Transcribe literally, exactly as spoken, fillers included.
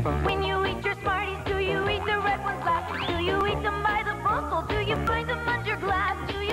When you eat your Smarties, do you eat the red ones last? Do you eat them by the book or do you find them under glass? Do